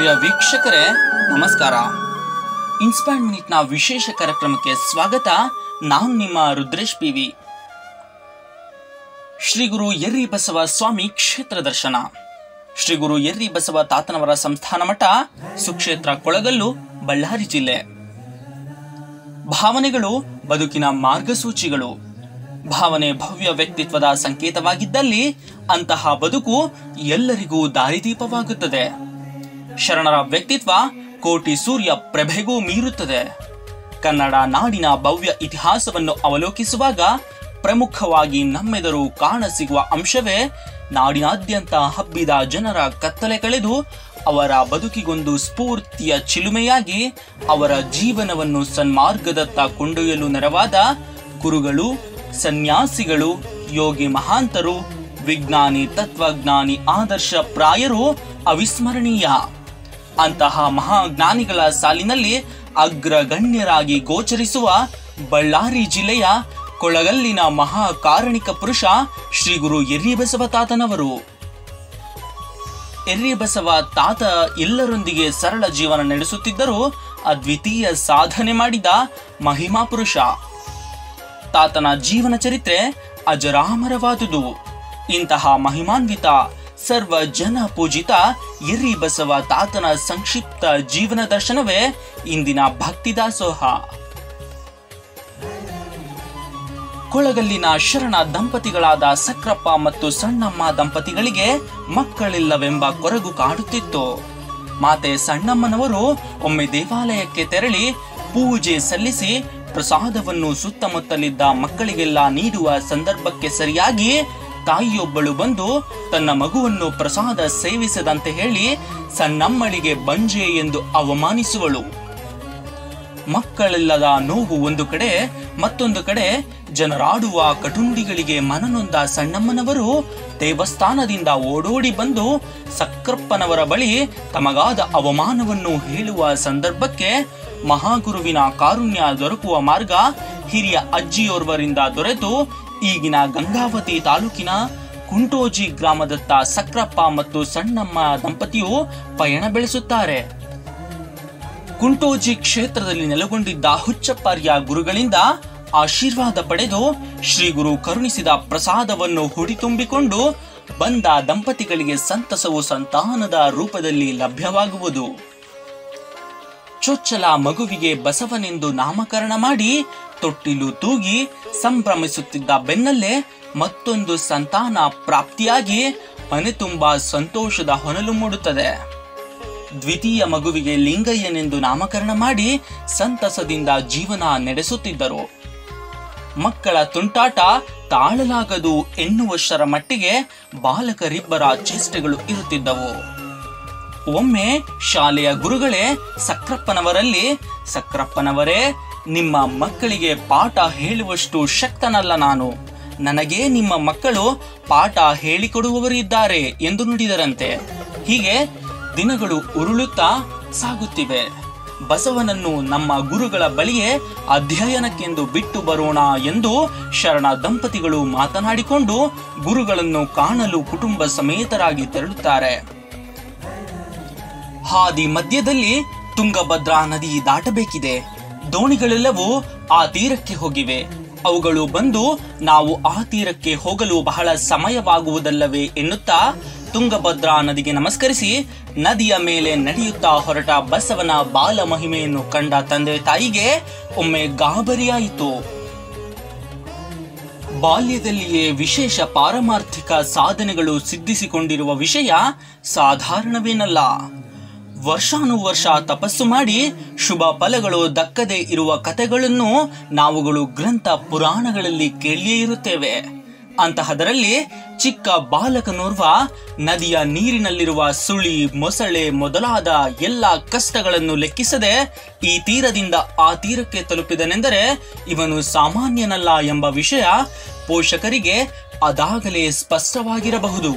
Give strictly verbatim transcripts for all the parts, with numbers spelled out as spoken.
ಪ್ರಿಯ ವೀಕ್ಷಕರೇ ನಮಸ್ಕಾರ. Inspired minute ನ ವಿಶೇಷ ಕಾರ್ಯಕ್ರಮಕ್ಕೆ ಸ್ವಾಗತ. ನಾನು ನಿಮ್ಮ ರುದ್ರೇಶ್ ಪಿ ವಿ. ಶ್ರೀ ಗುರು ಯರ್ರಿ ಬಸವ ಸ್ವಾಮಿ ಕ್ಷೇತ್ರ ದರ್ಶನ. ಶ್ರೀ ಗುರು ಯರ್ರಿ ಬಸವ ತಾತನವರ ಸಂಸ್ಥಾನ ಮಠ, ಸುಕ್ಷೇತ್ರ ಕೊಳಗಲ್ಲು, ಬಳ್ಳಾರಿ ಜಿಲ್ಲೆ. ಭಾವನೆಗಳು ಬದುಕಿನ ಮಾರ್ಗಸೂಚಿಗಳು. ಭಾವನೆ ಭವ್ಯ ವ್ಯಕ್ತಿತ್ವದ ಸಂಕೇತವಾಗಿದ್ದಲ್ಲಿ ಅಂತಹ ಬದುಕು ಎಲ್ಲರಿಗೂ ದಾರಿದೀಪವಾಗುತ್ತದೆ. ಶರಣರ ವ್ಯಕ್ತಿತ್ವ ಕೋಟಿ ಸೂರ್ಯ ಪ್ರಭೆಗೂ ಮೀರುತ್ತದೆ. ಕನ್ನಡ ನಾಡಿನ ಭವ್ಯ ಇತಿಹಾಸವನ್ನು ಅವಲೋಕಿಸುವಾಗ ಪ್ರಮುಖವಾಗಿ ನಮ್ಮೆದುರು ಕಾಣಸಿಗುವ ಅಂಶವೇ ನಾಡಿನಾದ್ಯಂತ ಹಬ್ಬಿದ ಜನರ ಕತ್ತಲೆ ಕಳೆದು ಅವರ ಬದುಕಿಗೊಂದು ಸ್ಫೂರ್ತಿಯ ಚಿಲುಮೆಯಾಗಿ ಅವರ ಜೀವನವನ್ನು ಸನ್ಮಾರ್ಗದತ್ತ ಕೊಂಡೊಯ್ಯಲು ನೆರವಾದ ಗುರುಗಳು, ಸನ್ಯಾಸಿಗಳು, ಯೋಗಿ ಮಹಾಂತರು, ವಿಜ್ಞಾನಿ, ತತ್ವಜ್ಞಾನಿ, ಆದರ್ಶ ಪ್ರಾಯರು ಅವಿಸ್ಮರಣೀಯ. ಅಂತಹ ಮಹಾಜ್ಞಾನಿಗಳ ಸಾಲಿನಲ್ಲಿ ಅಗ್ರಗಣ್ಯರಾಗಿ ಗೋಚರಿಸುವ ಬಳ್ಳಾರಿ ಜಿಲ್ಲೆಯ ಕೊಳಗಲ್ಲಿನ ಮಹಾಕಾರಣಿಕ ಪುರುಷ ಶ್ರೀ ಗುರು ಯರ್ರಿ ಬಸವ ತಾತನವರು. ಯರ್ರಿ ಬಸವ ತಾತ ಎಲ್ಲರೊಂದಿಗೆ ಸರಳ ಜೀವನ ನಡೆಸುತ್ತಿದ್ದರೂ ಅದ್ವಿತೀಯ ಸಾಧನೆ ಮಾಡಿದ ಮಹಿಮಾ ಪುರುಷ. ತಾತನ ಜೀವನ ಚರಿತ್ರೆ ಅಜರಾಮರವಾದುದು. ಇಂತಹ ಮಹಿಮಾನ್ವಿತ ಸರ್ವ ಜನ ಪೂಜಿತ ಯರ್ರಿ ಬಸವ ತಾತನ ಸಂಕ್ಷಿಪ್ತ ಜೀವನ ದರ್ಶನವೇ ಇಂದಿನ ಭಕ್ತಿ ದಾಸೋಹ. ಕೊಳಗಲ್ಲಿನ ಶರಣ ದಂಪತಿಗಳಾದ ಸಕ್ರಪ್ಪ ಮತ್ತು ಸಣ್ಣಮ್ಮ ದಂಪತಿಗಳಿಗೆ ಮಕ್ಕಳಿಲ್ಲವೆಂಬ ಕೊರಗು ಕಾಡುತ್ತಿತ್ತು. ಮಾತೆ ಸಣ್ಣಮ್ಮನವರು ಒಮ್ಮೆ ದೇವಾಲಯಕ್ಕೆ ತೆರಳಿ ಪೂಜೆ ಸಲ್ಲಿಸಿ ಪ್ರಸಾದವನ್ನು ಸುತ್ತಮುತ್ತಲಿದ್ದ ಮಕ್ಕಳಿಗೆಲ್ಲ ನೀಡುವ ಸಂದರ್ಭಕ್ಕೆ ಸರಿಯಾಗಿ ತಾಯಿಯೊಬ್ಬಳು ಬಂದು ತನ್ನ ಮಗುವನ್ನು ಪ್ರಸಾದ ಸೇವಿಸದಂತೆ ಹೇಳಿ ಸಣ್ಣಮ್ಮಳಿಗೆ ಬಂಜೆ ಎಂದು ಅವಮಾನಿಸುವಳು. ಮಕ್ಕಳಿಲ್ಲದ ನೋವು ಒಂದು ಕಡೆ, ಮತ್ತೊಂದು ಕಡೆ ಜನರಾಡುವ ಕಟುಂಡಿಗಳಿಗೆ ಮನನೊಂದ ಸಣ್ಣಮ್ಮನವರು ದೇವಸ್ಥಾನದಿಂದ ಓಡೋಡಿ ಬಂದು ಸಕ್ರಪ್ಪನವರ ಬಳಿ ತಮಗಾದ ಅವಮಾನವನ್ನು ಹೇಳುವ ಸಂದರ್ಭಕ್ಕೆ ಮಹಾಗುರುವಿನ ಕಾರುಣ್ಯ ದೊರಕುವ ಮಾರ್ಗ ಹಿರಿಯ ಅಜ್ಜಿಯೋರ್ವರಿಂದ ದೊರೆತು ಈಗಿನ ಗಂಗಾವತಿ ತಾಲೂಕಿನ ಕುಂಟೋಜಿ ಗ್ರಾಮದತ್ತ ಸಕ್ರಪ್ಪ ಮತ್ತು ಸಣ್ಣಮ್ಮ ದಂಪತಿಯು ಪಯಣ ಬೆಳೆಸುತ್ತಾರೆ. ಕುಂಟೋಜಿ ಕ್ಷೇತ್ರದಲ್ಲಿ ನೆಲೆಗೊಂಡಿದ್ದ ಹುಚ್ಚಪ್ಪಾರ್ಯ ಗುರುಗಳಿಂದ ಆಶೀರ್ವಾದ ಪಡೆದು ಶ್ರೀ ಗುರು ಕರುಣಿಸಿದ ಪ್ರಸಾದವನ್ನು ಹುಡಿ ತುಂಬಿಕೊಂಡು ಬಂದ ದಂಪತಿಗಳಿಗೆ ಸಂತಸವು ಸಂತಾನದ ರೂಪದಲ್ಲಿ ಲಭ್ಯವಾಗುವುದು. ಚೊಚ್ಚಲ ಮಗುವಿಗೆ ಬಸವನೆಂದು ನಾಮಕರಣ ಮಾಡಿ ತೊಟ್ಟಿಲು ತೂಗಿ ಸಂಭ್ರಮಿಸುತ್ತಿದ್ದ ಬೆನ್ನಲ್ಲೇ ಮತ್ತೊಂದು ಸಂತಾನ ಪ್ರಾಪ್ತಿಯಾಗಿ ಮನೆ ತುಂಬಾ ಸಂತೋಷದ ಹೊನಲು ಮೂಡುತ್ತದೆ. ದ್ವಿತೀಯ ಮಗುವಿಗೆ ಲಿಂಗಯ್ಯನೆಂದು ನಾಮಕರಣ ಮಾಡಿ ಸಂತಸದಿಂದ ಜೀವನ ನಡೆಸುತ್ತಿದ್ದರು. ಮಕ್ಕಳ ತುಂಟಾಟ ತಾಳಲಾಗದು ಎನ್ನುವಷ್ಟರ ಮಟ್ಟಿಗೆ ಬಾಲಕರಿಬ್ಬರ ಚೇಷ್ಟೆಗಳು ಇರುತ್ತಿದ್ದವು. ಒಮ್ಮೆ ಶಾಲೆಯ ಗುರುಗಳೇ ಸಕ್ರಪ್ಪನವರಲ್ಲಿ, ಸಕ್ರಪ್ಪನವರೇ, ನಿಮ್ಮ ಮಕ್ಕಳಿಗೆ ಪಾಠ ಹೇಳುವಷ್ಟು ಶಕ್ತನಲ್ಲ ನಾನು, ನನಗೆ ನಿಮ್ಮ ಮಕ್ಕಳು ಪಾಠ ಹೇಳಿಕೊಡುವವರಿದ್ದಾರೆ ಎಂದು ನುಡಿದರಂತೆ. ಹೀಗೆ ದಿನಗಳು ಉರುಳುತ್ತಾ ಸಾಗುತ್ತಿವೆ. ಬಸವನನ್ನು ನಮ್ಮ ಗುರುಗಳ ಬಳಿಯೇ ಅಧ್ಯಯನಕ್ಕೆಂದು ಬಿಟ್ಟು ಬರೋಣ ಎಂದು ಶರಣ ದಂಪತಿಗಳು ಮಾತನಾಡಿಕೊಂಡು ಗುರುಗಳನ್ನು ಕಾಣಲು ಕುಟುಂಬ ಸಮೇತರಾಗಿ ತೆರಳುತ್ತಾರೆ. ಹಾದಿ ಮಧ್ಯದಲ್ಲಿ ತುಂಗಭದ್ರಾ ನದಿ ದಾಟಬೇಕಿದೆ. ದೋಣಿಗಳೆಲ್ಲವೂ ಆ ತೀರಕ್ಕೆ ಹೋಗಿವೆ. ಅವುಗಳು ಬಂದು ನಾವು ಆ ತೀರಕ್ಕೆ ಹೋಗಲು ಬಹಳ ಸಮಯವಾಗುವುದಲ್ಲವೇ ಎನ್ನುತ್ತಾ ತುಂಗಭದ್ರಾ ನದಿಗೆ ನಮಸ್ಕರಿಸಿ ನದಿಯ ಮೇಲೆ ನಡೆಯುತ್ತಾ ಹೊರಟ ಬಸವನ ಬಾಲ ಮಹಿಮೆಯನ್ನು ಕಂಡ ತಂದೆ ತಾಯಿಗೆ ಒಮ್ಮೆ ಗಾಬರಿಯಾಯಿತು. ಬಾಲ್ಯದಲ್ಲಿಯೇ ವಿಶೇಷ ಪಾರಮಾರ್ಥಿಕ ಸಾಧನೆಗಳು ಸಿದ್ಧಿಸಿಕೊಂಡಿರುವ ವಿಷಯ ಸಾಧಾರಣವೇನಲ್ಲ. ವರ್ಷಾನುವರ್ಷ ತಪಸ್ಸು ಮಾಡಿ ಶುಭ ಫಲಗಳು ದಕ್ಕದೇ ಇರುವ ಕಥೆಗಳನ್ನು ನಾವುಗಳು ಗ್ರಂಥ ಪುರಾಣಗಳಲ್ಲಿ ಕೇಳಿಯೇ ಇರುತ್ತೇವೆ. ಅಂತಹದರಲ್ಲಿ ಚಿಕ್ಕ ಬಾಲಕನೋರ್ವ ನದಿಯ ನೀರಿನಲ್ಲಿರುವ ಸುಳಿ, ಮೊಸಳೆ ಮೊದಲಾದ ಎಲ್ಲ ಕಷ್ಟಗಳನ್ನು ಲೆಕ್ಕಿಸದೆ ಈ ತೀರದಿಂದ ಆ ತೀರಕ್ಕೆ ತಲುಪಿದನೆಂದರೆ ಇವನು ಸಾಮಾನ್ಯನಲ್ಲ ಎಂಬ ವಿಷಯ ಪೋಷಕರಿಗೆ ಅದಾಗಲೇ ಸ್ಪಷ್ಟವಾಗಿರಬಹುದು.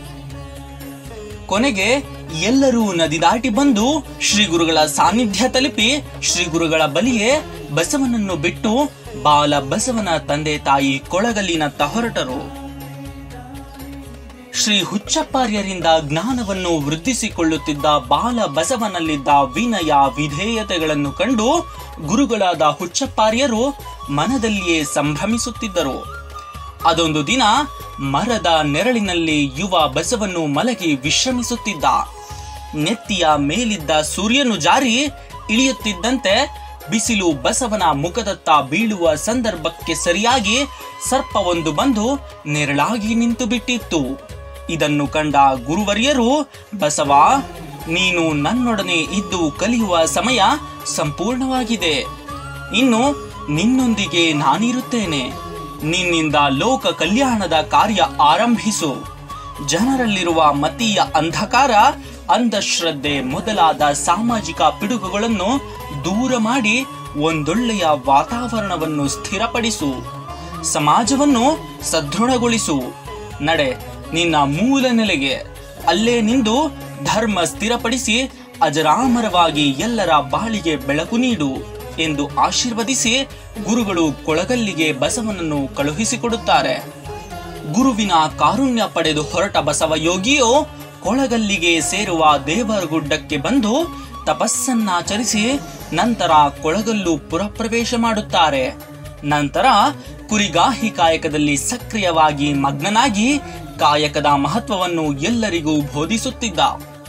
ಕೊನೆಗೆ ಎಲ್ಲರೂ ನದಿ ದಾಟಿ ಬಂದು ಶ್ರೀ ಗುರುಗಳ ಸಾನ್ನಿಧ್ಯ ತಲುಪಿ ಶ್ರೀ ಗುರುಗಳ ಬಳಿಯೇ ಬಸವನನ್ನು ಬಿಟ್ಟು ಬಾಲ ಬಸವನ ತಂದೆ ತಾಯಿ ಕೊಳಗಲ್ಲಿನತ್ತ ಹೊರಟರು. ಶ್ರೀ ಹುಚ್ಚಪ್ಪಾರ್ಯರಿಂದ ಜ್ಞಾನವನ್ನು ವೃದ್ಧಿಸಿಕೊಳ್ಳುತ್ತಿದ್ದ ಬಾಲ ಬಸವನಲ್ಲಿದ್ದ ವಿನಯ ವಿಧೇಯತೆಗಳನ್ನು ಕಂಡು ಗುರುಗಳಾದ ಹುಚ್ಚಪ್ಪಾರ್ಯರು ಮನದಲ್ಲಿಯೇ ಸಂಭ್ರಮಿಸುತ್ತಿದ್ದರು. ಅದೊಂದು ದಿನ ಮರದ ನೆರಳಿನಲ್ಲಿ ಯುವ ಬಸವನು ಮಲಗಿ ವಿಶ್ರಮಿಸುತ್ತಿದ್ದ. ನೆತ್ತಿಯ ಮೇಲಿದ್ದ ಸೂರ್ಯನು ಜಾರಿ ಇಳಿಯುತ್ತಿದ್ದಂತೆ ಬಿಸಿಲು ಬಸವನ ಮುಖದತ್ತ ಬೀಳುವ ಸಂದರ್ಭಕ್ಕೆ ಸರಿಯಾಗಿ ಸರ್ಪವೊಂದು ಬಂದು ನೆರಳಾಗಿ ನಿಂತು ಬಿಟ್ಟಿತ್ತು. ಇದನ್ನು ಕಂಡ ಗುರುವರ್ಯರು, ಬಸವ, ನೀನು ನನ್ನೊಡನೆ ಇದ್ದು ಕಲಿಯುವ ಸಮಯ ಸಂಪೂರ್ಣವಾಗಿದೆ. ಇನ್ನು ನಿನ್ನೊಂದಿಗೆ ನಾನಿರುತ್ತೇನೆ. ನಿನ್ನಿಂದ ಲೋಕ ಕಲ್ಯಾಣದ ಕಾರ್ಯ ಆರಂಭಿಸು. ಜನರಲ್ಲಿರುವ ಮತೀಯ ಅಂಧಕಾರ, ಅಂಧಶ್ರದ್ಧೆ ಮೊದಲಾದ ಸಾಮಾಜಿಕ ಪಿಡುಗುಗಳನ್ನು ದೂರ ಮಾಡಿ ಒಂದೊಳ್ಳೆಯ ವಾತಾವರಣವನ್ನು ಸ್ಥಿರಪಡಿಸು. ಸಮಾಜವನ್ನು ಸದೃಢಗೊಳಿಸು. ನಡೆ ನಿನ್ನ ಮೂಲ ನೆಲೆಗೆ. ಅಲ್ಲೇ ನಿಂದು ಧರ್ಮ ಸ್ಥಿರಪಡಿಸಿ ಅಜರಾಮರವಾಗಿ ಎಲ್ಲರ ಬಾಳಿಗೆ ಬೆಳಕು ನೀಡು ಎಂದು ಆಶೀರ್ವದಿಸಿ ಗುರುಗಳು ಕೊಳಗಲ್ಲಿಗೆ ಬಸವನನ್ನು ಕಳುಹಿಸಿಕೊಡುತ್ತಾರೆ. ಗುರುವಿನ ಕಾರುಣ್ಯ ಪಡೆದು ಹೊರಟ ಬಸವಯೋಗಿಯು ಕೊಳಗಲ್ಲಿಗೆ ಸೇರುವ ದೇವರಗುಡ್ಡಕ್ಕೆ ಬಂದು ತಪಸ್ಸನ್ನಾಚರಿಸಿ ನಂತರ ಕೊಳಗಲ್ಲು ಪುರಪ್ರವೇಶ ಮಾಡುತ್ತಾರೆ. ನಂತರ ಕುರಿಗಾಹಿ ಕಾಯಕದಲ್ಲಿ ಸಕ್ರಿಯವಾಗಿ ಮಗ್ನನಾಗಿ ಕಾಯಕದ ಮಹತ್ವವನ್ನು ಎಲ್ಲರಿಗೂ ಬೋಧಿಸುತ್ತಿದ್ದ.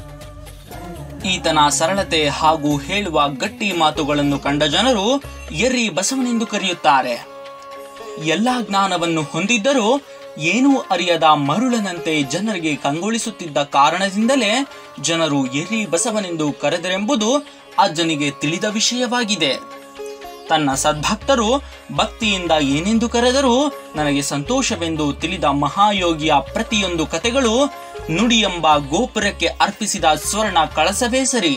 ಈತನ ಸರಳತೆ ಹಾಗೂ ಹೇಳುವ ಗಟ್ಟಿ ಮಾತುಗಳನ್ನು ಕಂಡ ಜನರು ಎರ್ರಿ ಬಸವನೆಂದು ಕರೆಯುತ್ತಾರೆ. ಎಲ್ಲಾ ಜ್ಞಾನವನ್ನು ಹೊಂದಿದ್ದರೂ ಏನೂ ಅರಿಯದ ಮರುಳನಂತೆ ಜನರಿಗೆ ಕಂಗೊಳಿಸುತ್ತಿದ್ದ ಕಾರಣದಿಂದಲೇ ಜನರು ಎರ್ರಿ ಬಸವನೆಂದು ಕರೆದರೆಂಬುದು ಅಜ್ಜನಿಗೆ ತಿಳಿದ ವಿಷಯವಾಗಿದೆ. ತನ್ನ ಸದ್ಭಕ್ತರು ಭಕ್ತಿಯಿಂದ ಏನೆಂದು ಕರೆದರೂ ನನಗೆ ಸಂತೋಷವೆಂದು ತಿಳಿದ ಮಹಾಯೋಗಿಯ ಪ್ರತಿಯೊಂದು ಕಥೆಗಳು ನುಡಿಯೆಂಬ ಗೋಪುರಕ್ಕೆ ಅರ್ಪಿಸಿದ ಸ್ವರ್ಣ ಕಳಸವೇ ಸರಿ.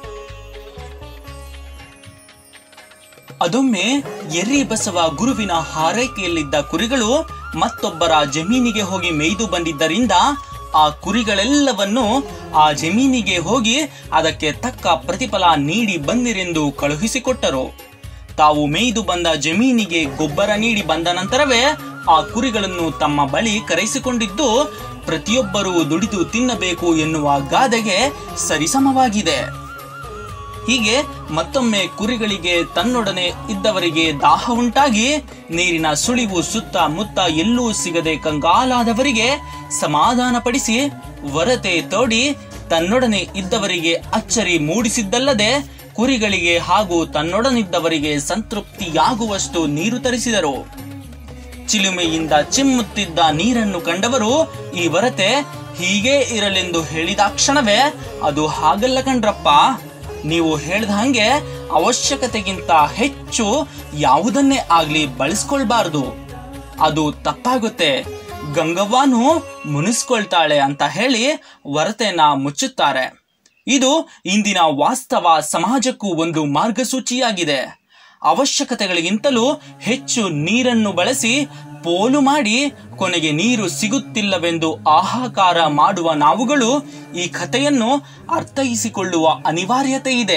ಅದೊಮ್ಮೆ ಎರ್ರಿ ಬಸವ ಗುರುವಿನ ಹಾರೈಕೆಯಲ್ಲಿದ್ದ ಕುರಿಗಳು ಮತ್ತೊಬ್ಬರ ಜಮೀನಿಗೆ ಹೋಗಿ ಮೇಯ್ದು ಬಂದಿದ್ದರಿಂದ ಆ ಕುರಿಗಳೆಲ್ಲವನ್ನು ಆ ಜಮೀನಿಗೆ ಹೋಗಿ ಅದಕ್ಕೆ ತಕ್ಕ ಪ್ರತಿಫಲ ನೀಡಿ ಬಂದಿರೆಂದು ಕಳುಹಿಸಿಕೊಟ್ಟರು. ತಾವು ಮೇಯ್ದು ಬಂದ ಜಮೀನಿಗೆ ಗೊಬ್ಬರ ನೀಡಿ ಬಂದ ನಂತರವೇ ಆ ಕುರಿಗಳನ್ನು ತಮ್ಮ ಬಳಿ ಕರೆಸಿಕೊಂಡಿದ್ದು ಪ್ರತಿಯೊಬ್ಬರೂ ದುಡಿದು ತಿನ್ನಬೇಕು ಎನ್ನುವ ಗಾದೆಗೆ ಸರಿಸಮವಾಗಿದೆ. ಹೀಗೆ ಮತ್ತೊಮ್ಮೆ ಕುರಿಗಳಿಗೆ ತನ್ನೊಡನೆ ಇದ್ದವರಿಗೆ ದಾಹ ಉಂಟಾಗಿ ನೀರಿನ ಸುಳಿವು ಸುತ್ತ ಮುತ್ತ ಎಲ್ಲೂ ಸಿಗದೆ ಕಂಗಾಲಾದವರಿಗೆ ಸಮಾಧಾನಪಡಿಸಿ ವರತೆ ತೋಡಿ ತನ್ನೊಡನೆ ಇದ್ದವರಿಗೆ ಅಚ್ಚರಿ ಮೂಡಿಸಿದ್ದಲ್ಲದೆ ಕುರಿಗಳಿಗೆ ಹಾಗೂ ತನ್ನೊಡನಿದ್ದವರಿಗೆ ಸಂತೃಪ್ತಿಯಾಗುವಷ್ಟು ನೀರು ತರಿಸಿದರು. ಚಿಲುಮೆಯಿಂದ ಚಿಮ್ಮುತ್ತಿದ್ದ ನೀರನ್ನು ಕಂಡವರು ಈ ವರತೆ ಹೀಗೆ ಇರಲೆಂದು ಹೇಳಿದಾಕ್ಷಣವೇ ಅದು ಹಾಗಲ್ಲ ಕಣ್ರಪ್ಪ, ನೀವು ಹೇಳ್ದ ಹಂಗೆ ಅವಶ್ಯಕತೆಗಿಂತ ಹೆಚ್ಚು ಯಾವುದನ್ನೇ ಆಗ್ಲಿ ಬಳಸ್ಕೊಳ್ಬಾರ್ದು, ಅದು ತಪ್ಪಾಗುತ್ತೆ, ಗಂಗವ್ವನು ಮುನಿಸ್ಕೊಳ್ತಾಳೆ ಅಂತ ಹೇಳಿ ವರತೆನ ಮುಚ್ಚುತ್ತಾರೆ. ಇದು ಇಂದಿನ ವಾಸ್ತವ ಸಮಾಜಕ್ಕೂ ಒಂದು ಮಾರ್ಗಸೂಚಿಯಾಗಿದೆ. ಅವಶ್ಯಕತೆಗಳಿಗಿಂತಲೂ ಹೆಚ್ಚು ನೀರನ್ನು ಬಳಸಿ ಪೋಲು ಮಾಡಿ ಕೊನೆಗೆ ನೀರು ಸಿಗುತ್ತಿಲ್ಲವೆಂದು ಆಹಾಕಾರ ಮಾಡುವ ನಾವುಗಳು ಈ ಕಥೆಯನ್ನು ಅರ್ಥೈಸಿಕೊಳ್ಳುವ ಅನಿವಾರ್ಯತೆ ಇದೆ.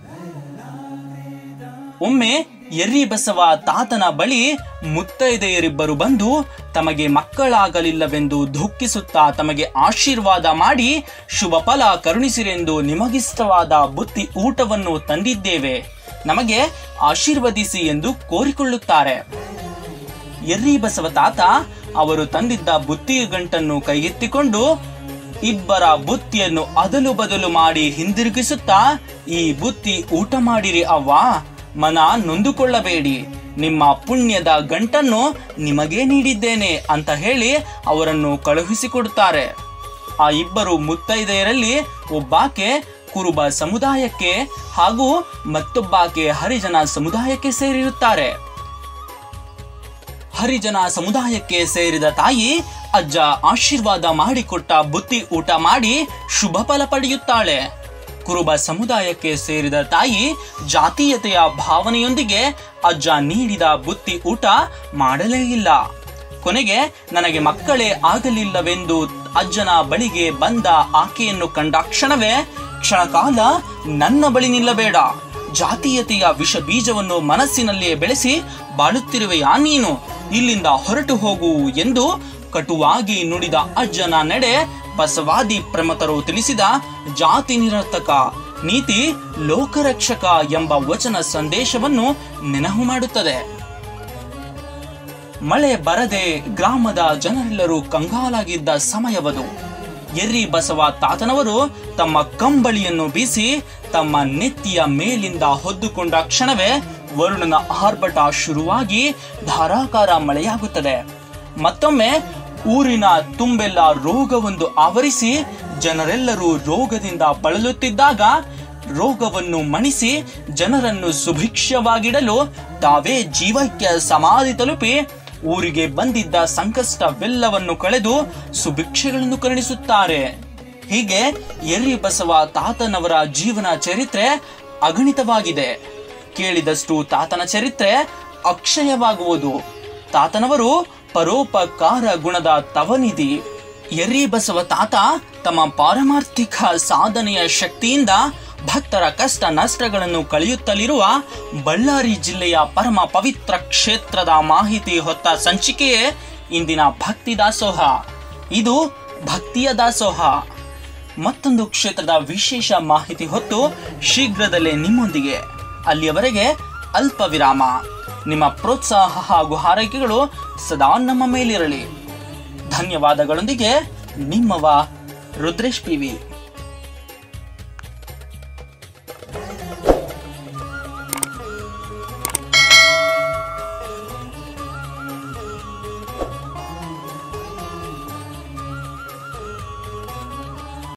ಒಮ್ಮೆ ಎರ್ರಿ ಬಸವ ತಾತನ ಬಳಿ ಮುತ್ತೈದೆಯರಿಬ್ಬರು ಬಂದು ತಮಗೆ ಮಕ್ಕಳಾಗಲಿಲ್ಲವೆಂದು ದುಃಖಿಸುತ್ತಾ ತಮಗೆ ಆಶೀರ್ವಾದ ಮಾಡಿ ಶುಭ ಫಲ ಕರುಣಿಸಿರೆಂದು ನಿಮಗಿಷ್ಟವಾದ ಬುತ್ತಿ ಊಟವನ್ನು ತಂದಿದ್ದೇವೆ, ನಮಗೆ ಆಶೀರ್ವದಿಸಿ ಎಂದು ಕೋರಿಕೊಳ್ಳುತ್ತಾರೆ. ಎರ್ರಿ ಬಸವ ತಾತ ಅವರು ತಂದಿದ್ದ ಬುತ್ತಿ ಗಂಟನ್ನು ಕೈಗೆತ್ತಿಕೊಂಡು ಇಬ್ಬರ ಬುತ್ತಿಯನ್ನು ಅದಲು ಬದಲು ಮಾಡಿ ಹಿಂದಿರುಗಿಸುತ್ತಾ, ಈ ಬುತ್ತಿ ಊಟ ಮಾಡಿರಿ ಅವ್ವ, ಮನ ನೊಂದುಕೊಳ್ಳಬೇಡಿ, ನಿಮ್ಮ ಪುಣ್ಯದ ಗಂಟನ್ನು ನಿಮಗೇ ನೀಡಿದ್ದೇನೆ ಅಂತ ಹೇಳಿ ಅವರನ್ನು ಕಳುಹಿಸಿಕೊಡುತ್ತಾರೆ. ಆ ಇಬ್ಬರು ಮುತ್ತೈದೆಯರಲ್ಲಿ ಒಬ್ಬಾಕೆ ಕುರುಬ ಸಮುದಾಯಕ್ಕೆ ಹಾಗೂ ಮತ್ತೊಬ್ಬಾಕೆ ಹರಿಜನ ಸಮುದಾಯಕ್ಕೆ ಸೇರಿರುತ್ತಾರೆ. ಹರಿಜನ ಸಮುದಾಯಕ್ಕೆ ಸೇರಿದ ತಾಯಿ ಅಜ್ಜ ಆಶೀರ್ವಾದ ಮಾಡಿಕೊಟ್ಟ ಬುತ್ತಿ ಊಟ ಮಾಡಿ ಶುಭ ಫಲ ಪಡೆಯುತ್ತಾಳೆ. ಕುರುಬ ಸಮುದಾಯಕ್ಕೆ ಸೇರಿದ ತಾಯಿ ಜಾತೀಯತೆಯ ಭಾವನೆಯೊಂದಿಗೆ ಅಜ್ಜ ನೀಡಿದ ಬುತ್ತಿ ಊಟ ಮಾಡಲೇ ಇಲ್ಲ. ಕೊನೆಗೆ ನನಗೆ ಮಕ್ಕಳೇ ಆಗಲಿಲ್ಲವೆಂದು ಅಜ್ಜನ ಬಳಿಗೆ ಬಂದ ಆಕೆಯನ್ನು ಕಂಡಾಕ್ಷಣವೇ ಕ್ಷಣಕಾಲ ನನ್ನ ಬಳಿ ನಿಲ್ಲಬೇಡ, ಜಾತೀಯತೆಯ ವಿಷ ಬೀಜವನ್ನು ಮನಸ್ಸಿನಲ್ಲಿಯೇ ಬೆಳೆಸಿ ಬಾಳುತ್ತಿರುವೆಯಾ ನೀನು, ಇಲ್ಲಿಂದ ಹೊರಟು ಹೋಗು ಎಂದು ಕಟುವಾಗಿ ನುಡಿದ ಅಜ್ಜನ ನಡೆ ಬಸವಾದಿ ಪ್ರಮತರು ತಿಳಿಸಿದ ಜಾತಿ ನಿರರ್ಥಕ ನೀತಿ ಲೋಕರಕ್ಷಕ ಎಂಬ ವಚನ ಸಂದೇಶವನ್ನು ನೆನಹು ಮಾಡುತ್ತದೆ. ಮಳೆ ಬರದೆ ಗ್ರಾಮದ ಜನರೆಲ್ಲರೂ ಕಂಗಾಲಾಗಿದ್ದ ಸಮಯವದು. ಎರ್ರಿ ಬಸವ ತಾತನವರು ತಮ್ಮ ಕಂಬಳಿಯನ್ನು ಬೀಸಿ ತಮ್ಮ ನೆತ್ತಿಯ ಮೇಲಿಂದ ಹೊದ್ದುಕೊಂಡ ಕ್ಷಣವೇ ವರುಣನ ಆರ್ಭಟ ಶುರುವಾಗಿ ಧಾರಾಕಾರ ಮಳೆಯಾಗುತ್ತದೆ. ಮತ್ತೊಮ್ಮೆ ಊರಿನ ತುಂಬೆಲ್ಲ ರೋಗವೊಂದು ಆವರಿಸಿ ಜನರೆಲ್ಲರೂ ರೋಗದಿಂದ ಬಳಲುತ್ತಿದ್ದಾಗ ರೋಗವನ್ನು ಮಣಿಸಿ ಜನರನ್ನು ಸುಭಿಕ್ಷವಾಗಿಡಲು ತಾವೇ ಜೀವಕ್ಕೆ ಸಮಾಧಿ ತಲುಪಿ ಊರಿಗೆ ಬಂದಿದ್ದ ಸಂಕಷ್ಟವೆಲ್ಲವನ್ನು ಕಳೆದು ಸುಭಿಕ್ಷೆಗಳನ್ನು ಕರುಣಿಸುತ್ತಾರೆ. ಹೀಗೆ ಎರ್ರಿ ಬಸವ ತಾತನವರ ಜೀವನ ಚರಿತ್ರೆ ಅಗಣಿತವಾಗಿದೆ. ಕೇಳಿದಷ್ಟು ತಾತನ ಚರಿತ್ರೆ ಅಕ್ಷಯವಾಗುವುದು. ತಾತನವರು ಪರೋಪಕಾರ ಗುಣದ ತವನಿಧಿ. ಎರ್ರಿ ಬಸವ ತಾತ ತಮ್ಮ ಪಾರಮಾರ್ಥಿಕ ಸಾಧನೆಯ ಶಕ್ತಿಯಿಂದ ಭಕ್ತರ ಕಷ್ಟ ನಷ್ಟಗಳನ್ನು ಕಳೆಯುತ್ತಲಿರುವ ಬಳ್ಳಾರಿ ಜಿಲ್ಲೆಯ ಪರಮ ಪವಿತ್ರ ಕ್ಷೇತ್ರದ ಮಾಹಿತಿ ಹೊತ್ತ ಸಂಚಿಕೆಯೇ ಇಂದಿನ ಭಕ್ತಿ ದಾಸೋಹ. ಇದು ಭಕ್ತಿಯ ದಾಸೋಹ. ಮತ್ತೊಂದು ಕ್ಷೇತ್ರದ ವಿಶೇಷ ಮಾಹಿತಿ ಹೊತ್ತು ಶೀಘ್ರದಲ್ಲೇ ನಿಮ್ಮೊಂದಿಗೆ. ಅಲ್ಲಿಯವರೆಗೆ ಅಲ್ಪ ವಿರಾಮ. ನಿಮ್ಮ ಪ್ರೋತ್ಸಾಹ ಹಾಗೂ ಹಾರೈಕೆಗಳು ಸದಾ ನಮ್ಮ ಮೇಲಿರಲಿ. ಧನ್ಯವಾದಗಳೊಂದಿಗೆ ನಿಮ್ಮವ ರುದ್ರೇಶ್ ಪಿವಿ.